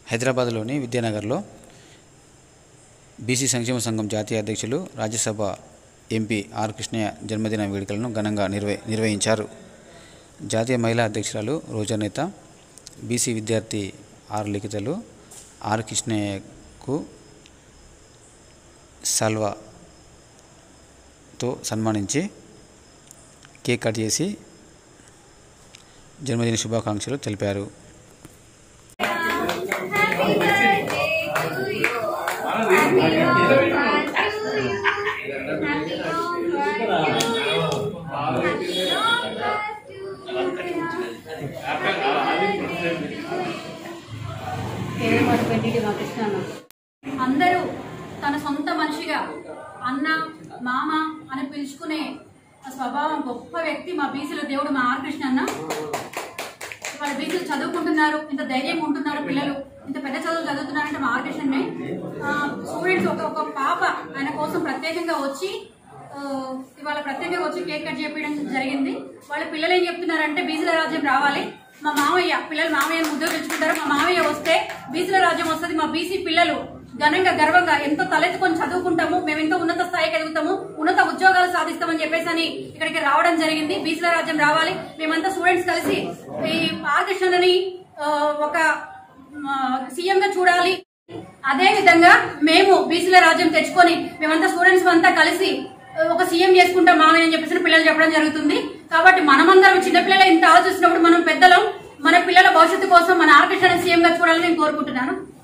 హైదరాబాద్లోని విద్యానగర్లో బీసీ సంక్షేమ సంఘం జాతీయ అధ్యక్షులు, రాజ్యసభ ఎంపీ ఆర్ కృష్ణయ్య జన్మదిన వేడుకలను ఘనంగా నిర్వహించారు. జాతీయ మహిళా అధ్యక్షురాలు రోజా నేత, బీసీ విద్యార్థి ఆర్ లిఖితలు ఆర్ కృష్ణయ్యకు సాల్వాతో సన్మానించి కేక్ కట్ చేసి జన్మదిన శుభాకాంక్షలు తెలిపారు. అందరూ తన సొంత మనిషిగా అన్న మామ అని పిలుచుకునే స్వభావం గొప్ప వ్యక్తి మా బీసీలో దేవుడు మా ఆర్ కృష్ణ అన్న. వాళ్ళ బీసీలు చదువుకుంటున్నారు, ఇంత ధైర్యంగా ఉంటున్నారు, పిల్లలు ఇంత పెద్ద చదువులు చదువుతున్నారంటే మా ఆర్ కృష్ణనే. స్టూడెంట్స్ ఒక పాప ఆయన కోసం ప్రత్యేకంగా వచ్చి ఇవాళ ప్రత్యేకంగా వచ్చి కేక్ కట్ చేపించడం జరిగింది. వాళ్ళ పిల్లలు ఏం చెప్తున్నారంటే బీసీల రాజ్యం రావాలి, మా మామయ్య పిల్లలు మామయ్యను ముద్దు పిలుచుకుంటారు, మా మామయ్య వస్తే బీసీల రాజ్యం వస్తుంది, మా బీసీ పిల్లలు ఘనంగా గర్వంగా ఎంతో తలెత్తుకొని చదువుకుంటాము, మేము ఎంతో ఉన్నత స్థాయికి ఎదుగుతాము, ఉన్నత ఉద్యోగాలు సాధిస్తామని చెప్పేసి అని ఇక్కడికి రావడం జరిగింది. బీసీల రాజ్యం రావాలి, మేమంతా స్టూడెంట్స్ కలిసి ఈ ఆర్ కృష్ణని ఒక సీఎం గా చూడాలి. అదే విధంగా మేము బీసీల రాజ్యం తెచ్చుకొని మేమంతా స్టూడెంట్స్ అంతా కలిసి ఒక సీఎం చేసుకుంటాం మామయ్య అని చెప్పేసి పిల్లలు చెప్పడం జరుగుతుంది. కాబట్టి మనమందరం చిన్నపిల్లలు ఇంత ఆలోచిస్తున్నప్పుడు మనం పెద్దలం మన పిల్లల భవిష్యత్తు కోసం మన ఆర్ కృష్ణ సీఎం గా చూడాలని నేను కోరుకుంటున్నాను.